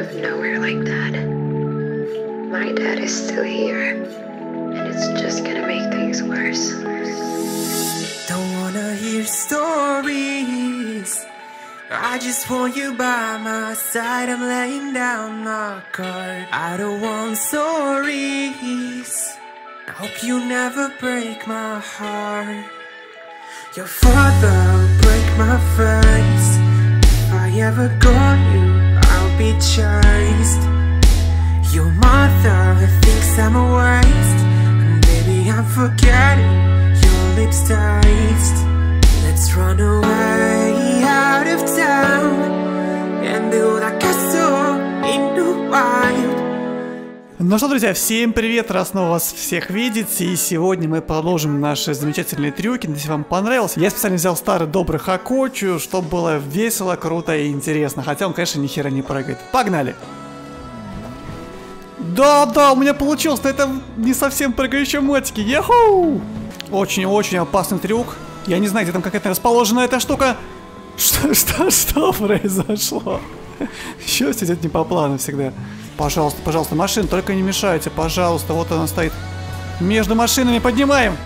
of nowhere like that. My dad is still here, and it's just gonna make things worse. Don't wanna hear stories. I just want you by my side. I'm laying down my card. I don't want stories. I hope you never break my heart. Your father break my face. If I ever got you, I'll be chased. Your mother thinks I'm a waste, and baby I'm forgetting your lips taste. Let's run away out of town and build a castle in the wild. Ну что, друзья, всем привет, рад снова вас всех видеть. И сегодня мы продолжим наши замечательные трюки. Надеюсь, вам понравилось. Я специально взял старый добрый Хокочу, чтобы было весело, круто и интересно. Хотя он, конечно, ни хера не прыгает. Погнали! Да, у меня получилось, но это не совсем прыгающие мотики. Яху! Очень-очень опасный трюк. Я не знаю, где там какая-то расположена эта штука. Что произошло? Все идет не по плану всегда. Пожалуйста, пожалуйста, машин, только не мешайте, пожалуйста. Вот она стоит. Между машинами поднимаем.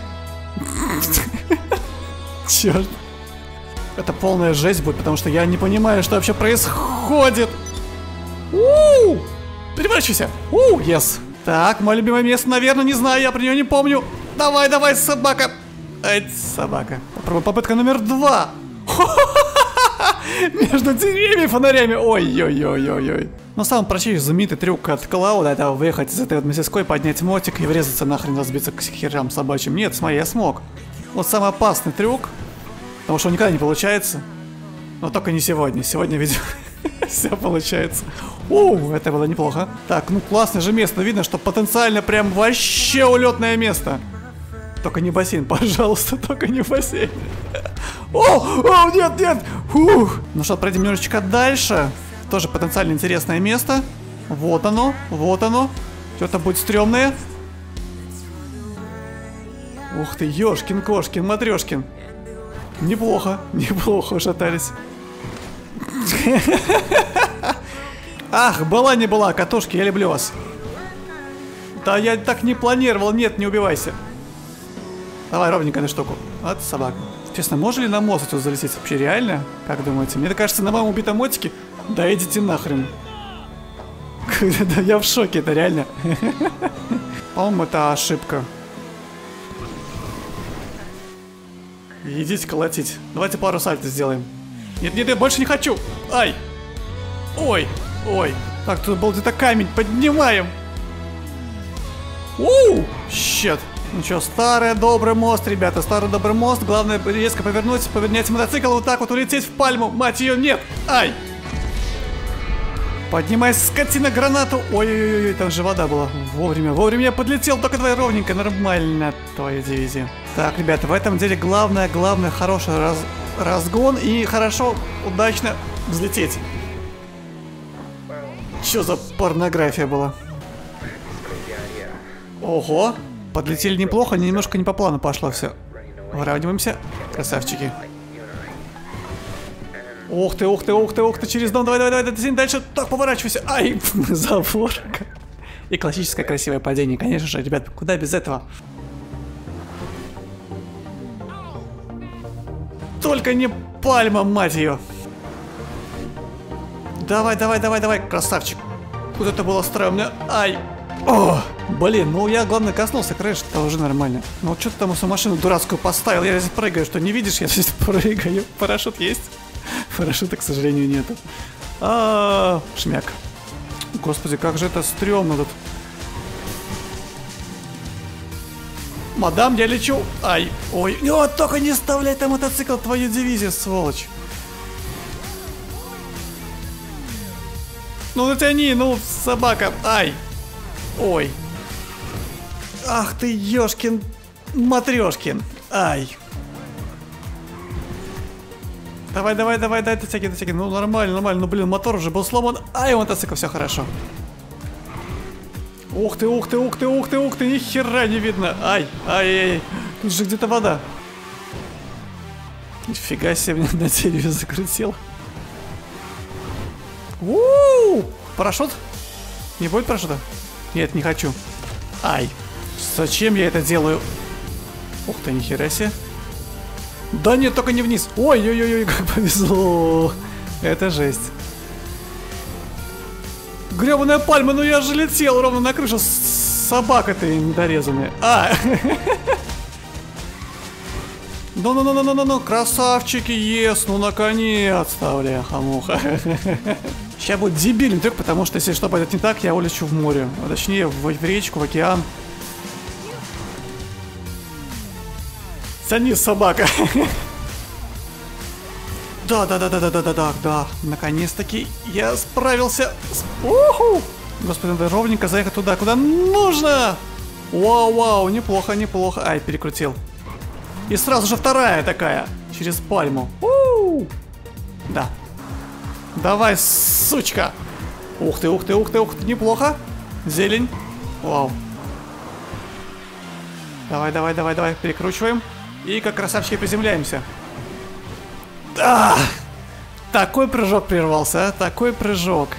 Черт. Это полная жесть будет, потому что я не понимаю, что вообще происходит. Переворачивайся. Yes. Так, мое любимое место, наверное, не знаю, я про нее не помню. Давай, собака. Эй, собака. Попробуй попытка номер 2. Между деревьями и фонарями. Ой-ой-ой-ой-ой. Но самый простейший знаменитый трюк от Клауда — это выехать из этой вот мастерской, поднять мотик и врезаться нахрен, разбиться к херам собачьим. Нет, смотри, я смог. Вот самый опасный трюк, потому что он никогда не получается. Но только не сегодня. Сегодня, видимо, все получается. Это было неплохо. Так, ну классное же место. Видно, что потенциально прям вообще улетное место. Только не бассейн, пожалуйста, только не бассейн. Нет. Ну что, пройдем немножечко дальше. Тоже потенциально интересное место. Вот оно. Что-то будет стрёмное. Ух ты, ёшкин-кошкин, матрёшкин. Неплохо ушатались. Ах, была не была, катушки, я люблю вас. Да я так не планировал, нет, не убивайся. Давай ровненько на штуку. Вот собака. Честно, можно ли на мост тут залететь? Вообще реально? Как думаете? Мне кажется, на моем убитом мотике. Да идите нахрен. Я в шоке, это реально. По-моему, это ошибка. Идите колотить. Давайте пару сальто сделаем. Нет, я больше не хочу. Ай. Ой. Так, тут был где-то камень. Поднимаем. Щет. Ну что, старый добрый мост, ребята, старый добрый мост. Главное резко повернуть, повернять мотоцикл, вот так вот улететь в пальму. Мать ее, нет! Ай! Поднимай, скотина, гранату. Ой-ой-ой, там же вода была. Вовремя я подлетел, только давай ровненько, нормально, твоя дивизия. Так, ребята, в этом деле главное, хороший разгон и хорошо, удачно взлететь. Что за порнография была? Ого! Подлетели неплохо, немножко не по плану пошло все. Выравниваемся. Красавчики. Ух ты, через дом, давай, дальше. Так, поворачивайся. Ай, забор. И классическое красивое падение, конечно же, ребят, куда без этого? Только не пальма, мать ее. Давай, красавчик. Вот это было стрёмно. Ай. Блин, ну я, главное, коснулся крыши, это уже нормально. Ну что ты там свою машину дурацкую поставил? Я здесь прыгаю, что не видишь? Я здесь прыгаю. Парашют есть? Парашюта, к сожалению, нету. Шмяк. Господи, как же это стрёмно тут. Мадам, я лечу. Ай, ой. Только не вставляй там мотоцикл, твою дивизию, сволочь. Ну натяни, собака. Ай. Ой. Ах ты, ёшкин, матрёшкин. Ай. Давай, дотяги. Ну, нормально. Ну, блин, мотор уже был сломан. Ай, мотоцикл, все хорошо. Ух ты, ни хера не видно. Ай. Тут же где-то вода. Нифига себе, меня на дереве закрутил. Парашют? Не будет парашюта? Нет, не хочу. Ай. Зачем я это делаю? Ух ты, нихера себе. Да нет, только не вниз. Ой-ой-ой, как повезло. Это жесть. Гребаная пальма, ну я же летел ровно на крышу с собакой-то недорезанная. А! Ну-ну-ну-ну-ну-ну, красавчики, ес, ну наконец-то, бляха-муха. Сейчас будет дебильный трюк, потому что если что пойдет не так, я улечу в море. А точнее, в речку, в океан. Тяни, собака. Да. Наконец-таки я справился с... Уху! Господи, надо ровненько заехать туда, куда нужно. Вау, неплохо. Ай, перекрутил. И сразу же вторая такая, через пальму. Да. Давай, сучка. Ух ты, неплохо. Зелень. Вау. Давай, перекручиваем. И как красавчики приземляемся. Да! Такой прыжок прервался, а? Такой прыжок.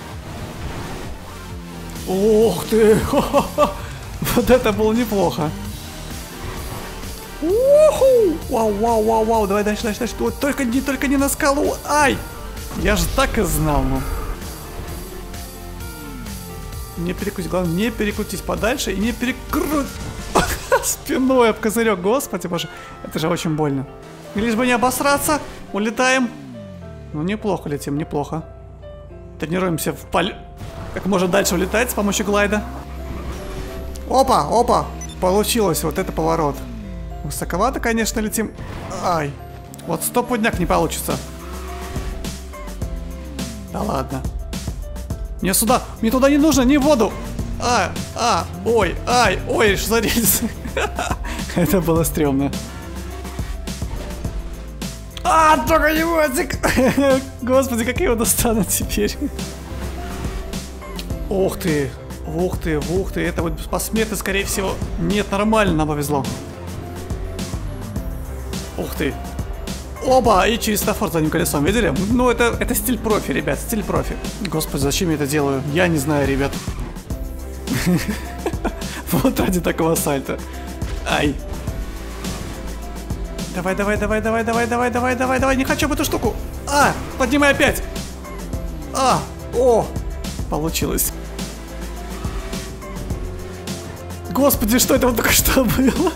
Ух ты! Вот это было неплохо. Уху! Вау. Давай дальше. Вот только не на скалу. Ай! Я же так и знал, ну. Не перекрутись, главное, не перекрутись подальше и не перекруть спиной об козырек, господи боже. Это же очень больно. И лишь бы не обосраться, улетаем. Ну, неплохо летим, неплохо. Тренируемся в как можно дальше улетать с помощью глайда. Опа, получилось, вот это поворот. Высоковато, конечно, летим. Ай, вот стопудняк не получится. Да ладно. Мне сюда, мне туда не нужно, не в воду. Ой, что за рельс? Это было стрёмно. Только не мотик! Господи, как я его достану теперь? Ух ты, это вот посмертно, скорее всего. Нет, нормально, нам повезло. Ух ты. Оба, и через стафор задним колесом, видели? Ну, это стиль профи, ребят, стиль профи. Господи, зачем я это делаю? Я не знаю, ребят. Вот ради такого сальта. Ай. Давай, не хочу об эту штуку. Поднимай опять. Получилось. Господи, что это вот только что было?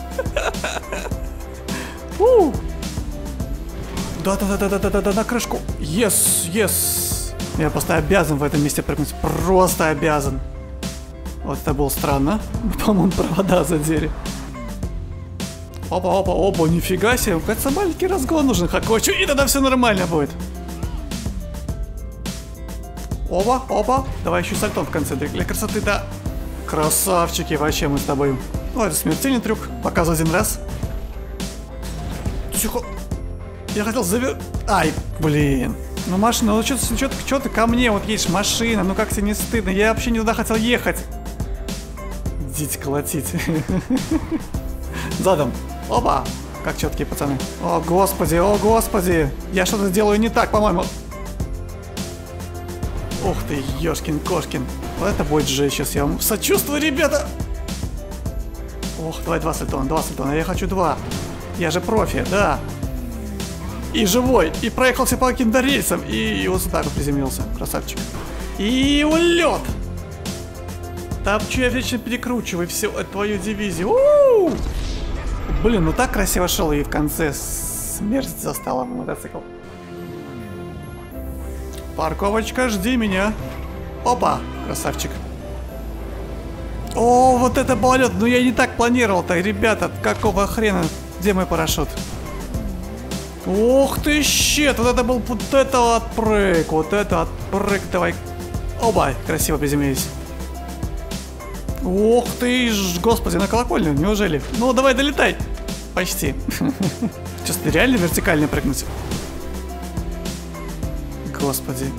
Да, на крышку. Yes. Я просто обязан в этом месте прыгнуть. Просто обязан. Вот это было странно. По-моему, провода задели. Опа, нифига себе. Кажется, маленький разгон нужен. Хакочу, и тогда все нормально будет. Опа. Давай еще сальтон в конце для красоты, да. Красавчики, вообще мы с тобой. Ну, это смертельный трюк. Показываю один раз. Тихо. Я хотел Ай, блин. Ну, машина, ну что ты ко мне вот едешь, машина, ну как тебе не стыдно? Я вообще не туда хотел ехать. Идите колотить. Задом. Опа. Как четкие пацаны. О, господи. Я что-то делаю не так, по-моему. Ух ты, ёшкин-кошкин. Вот это будет же сейчас, я вам сочувствую, ребята. Ох, давай два сальтона. Я хочу 2. Я же профи, да. И живой, и проехался по каким-то рельсам, и вот сюда приземлился, красавчик. И улет! Топчу, я вечно перекручиваю всю твою дивизию. У-у-у! Блин, ну так красиво шел, и в конце смерть застала мотоцикл. Парковочка, жди меня. Опа, красавчик. О, вот это полет, ну я не так планировал-то, ребята, какого хрена? Где мой парашют? Ух ты, щет, вот это был вот это отпрыг, давай. Оба, красиво приземлились. Ух ты, господи, на колокольню, неужели? Ну, давай, долетай. Почти. Сейчас ты реально вертикально прыгнуть? Господи.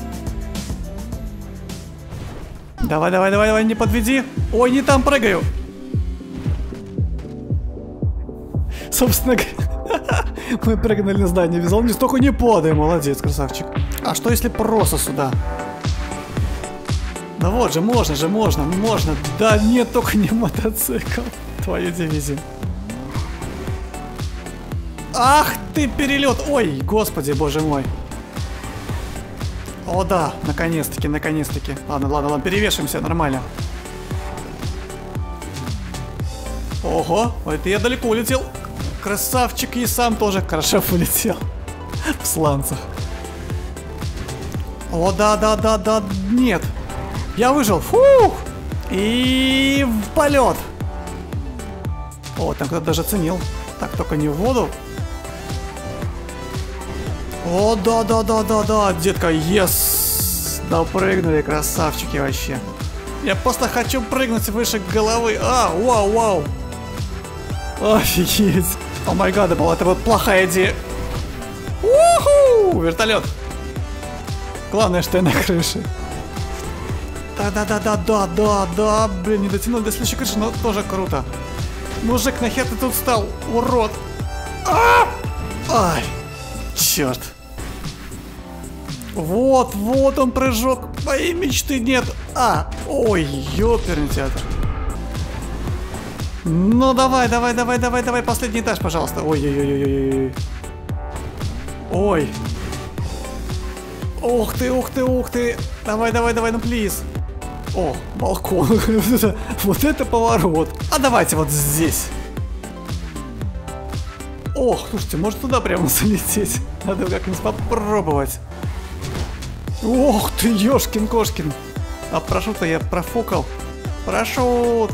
Давай, не подведи. Ой, не там прыгаю. Собственно говоря, мы прыгнули на здание, везло, не столько не подай, молодец, красавчик. А что если просто сюда? Да вот же, можно. Да нет, только не мотоцикл. Твою дивизию. Ах ты, перелет! Ой, господи, боже мой. О да, наконец-таки. Ладно, перевешиваемся, нормально. Ого, это я далеко улетел. Красавчик, и сам тоже хорошо улетел. В сланцах. О, да, нет. Я выжил, фух. И в полет. О, там кто-то даже оценил. Так, только не в воду. О, да, детка, ес! Допрыгнули, красавчики вообще. Я просто хочу прыгнуть выше головы. Вау. Офигеть. О май гад, это вот плохая идея. Уху! Вертолет. Главное, что я на крыше. Да. Блин, не дотянул до следующей крыши, но тоже круто. Мужик, нахер ты тут стал, урод? Ай, черт. Вот он прыжок моей мечты, нет. Ой, ёперный театр. Ну давай, последний этаж, пожалуйста. Ой. Ух ты. Давай, ну плиз. О, балкон. Вот это поворот. Давайте вот здесь. Ох, слушайте, может туда прямо залететь? Надо как-нибудь попробовать. Ох ты, ёшкин-кошкин. Парашют-то я профукал. Парашют.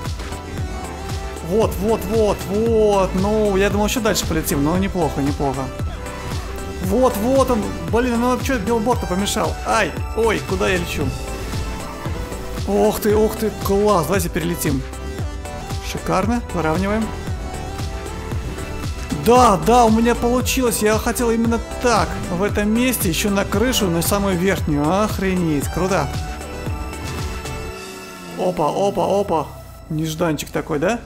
Вот. Ну, я думал, еще дальше полетим, но неплохо. Вот он. Блин, ну что, билборд-то помешал. Ой, куда я лечу? Ух ты, класс, давайте перелетим. Шикарно, выравниваем. Да, у меня получилось, я хотел именно так. В этом месте, еще на крышу, на самую верхнюю. Охренеть, круто. Опа. Нежданчик такой, да?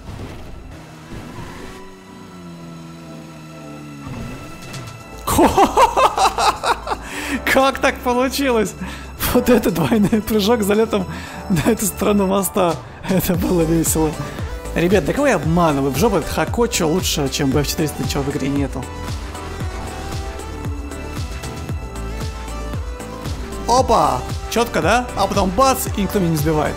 Как так получилось? Вот это двойной прыжок залетом на эту сторону моста. Это было весело. Ребят, да кого я обманываю? В жопу хакочу лучше, чем BF400, ничего в игре нету. Опа! Четко, да? А потом бац, и никто меня не сбивает.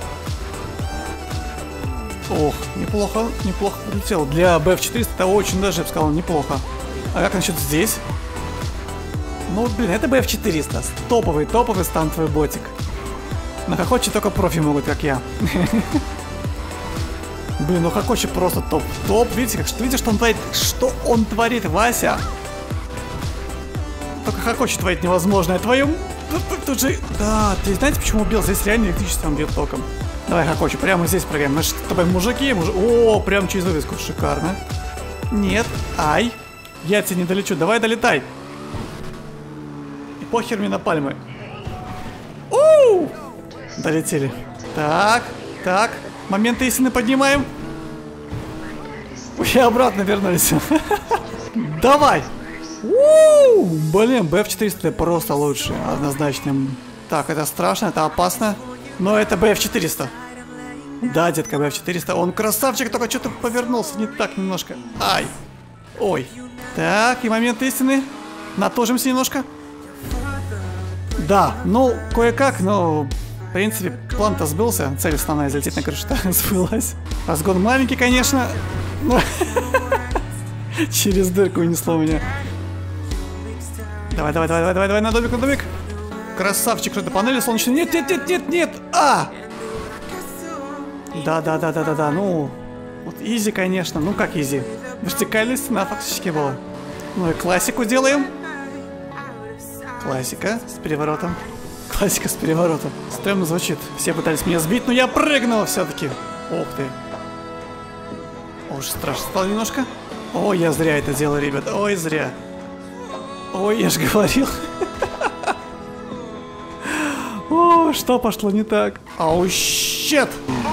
Ох, неплохо полетел. Для BF400 это очень даже, я бы сказал, неплохо. А как насчет здесь? Ну, блин, это BF400. Топовый стантовый ботик. На хакоче только профи могут, как я. Блин, ну хакоче просто топ. Видите, что он творит? Что он творит, Вася? Только хакоче творит невозможное. Твою... Тут же... Да, ты знаете, почему убил? Здесь реально электричеством бьет током. Давай, хакоче, прямо здесь прыгаем. Мы же с тобой мужики. О, прям через вывеску. Шикарно. Нет. Ай. Я тебе не долечу. Давай, долетай. И похер мне на пальмы. Долетели. Так. Моменты истины поднимаем. И обратно вернулись. Давай. Блин, BF400 просто лучше. Однозначно. Так, это страшно, это опасно. Но это BF400. Да, детка, BF400. Он красавчик, только что-то повернулся не так немножко. Ай. Ой. Так, и момент истины. Натожимся немножко. Да, ну, кое-как, но... В принципе, план-то сбылся. Цель основная залететь на крышу сбылась. Разгон маленький, конечно. Но... Через дырку унесло меня. Давай, на домик. Красавчик, что-то панели солнечные. Нет. Да. Ну, вот изи, конечно. Ну, как изи? Вертикальная стена фактически была. Ну и классику делаем. Классика с переворотом. Стрёмно звучит. Все пытались меня сбить, но я прыгнул все-таки. Ух ты. Уж страшно стало немножко. Ой, я зря это делал, ребят. Ой, зря. Ой, я же говорил. О, что пошло не так? Оу, щет.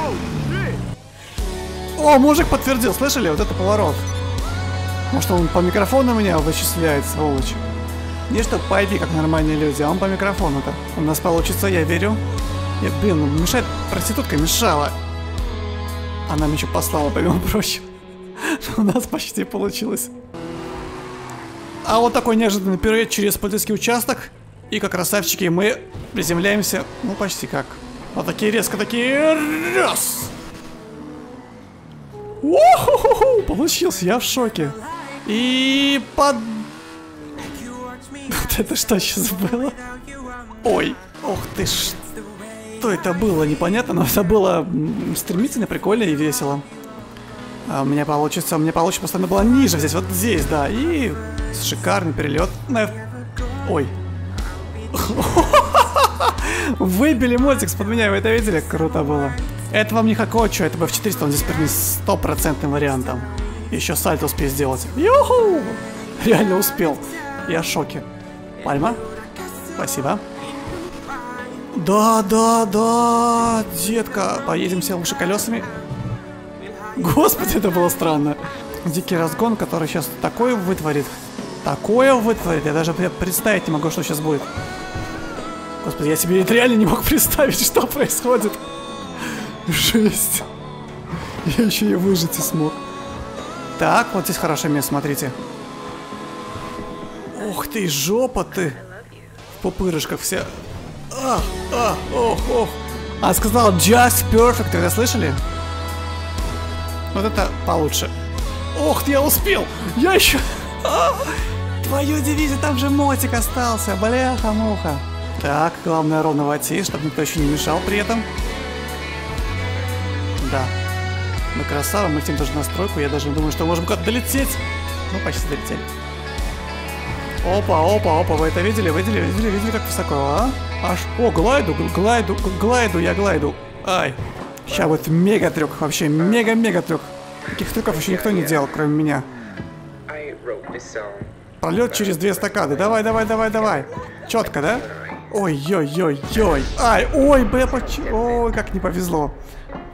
О, мужик подтвердил, слышали? Вот это поворот. Может, он по микрофону меня вычисляет, сволочь. Не что по IP, как нормальные люди, а он по микрофону-то. У нас получится, я верю. Нет, блин, ну мешает, проститутка мешала. Она мне еще послала, помимо прочего. У нас почти получилось. А вот такой неожиданный пируэт через полицейский участок. И как красавчики мы приземляемся, ну почти как. Вот такие резко, такие раз. У-ху-ху-ху, получился, я в шоке. И под... Вот это что сейчас было? Ой, ох ты ж. Что это было, непонятно, но это было стремительно, прикольно и весело. А у меня получится просто она была ниже, здесь, вот здесь, да. И шикарный перелет. Ой. Выбили мотик с-под меня, вы это видели? Круто было. Это вам не Хакочо, это BF400, он здесь прям 100% вариантом. Еще сальто успею сделать. Юху! Реально успел. Я в шоке. Пальма. Спасибо. Да, детка. Поедемся лучше колесами. Господи, это было странно. Дикий разгон, который сейчас такое вытворит. Я даже представить не могу, что сейчас будет. Господи, я себе это реально не мог представить, что происходит. Жесть. Я еще и выжить и смог. Так, вот здесь хорошее место, смотрите. Ух ты, жопа ты. В пупырышках все. Ох. Она сказала just perfect, вы это слышали? Вот это получше. Ох ты, я успел. Я еще... Твою дивизию, там же мотик остался. Бляха-муха. Так, главное ровно войти, чтобы никто еще не мешал при этом. Да. Мы красава, мы летим даже на стройку. Я даже думаю, что можем куда-то долететь. Ну, почти долетели. Опа, вы это видели? Видели, как высоко, а? Аж, о, глайду, я глайду. Ай. Сейчас будет мега-трюк, вообще мега трюк. Таких трюков еще никто не делал, кроме меня. Пролет через 2 эстакады. Давай. Четко, да? Ой. Ай, ой, бля, ой, как не повезло.